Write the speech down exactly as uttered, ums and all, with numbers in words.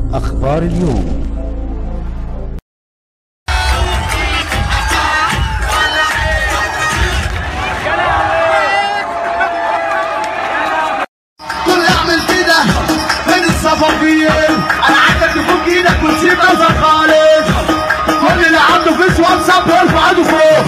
أخبار اليوم. انا عايزك تفك ايدك وتسيب نفسك خالص. كل اللي عنده فيس واتساب يرفع ايده فوق.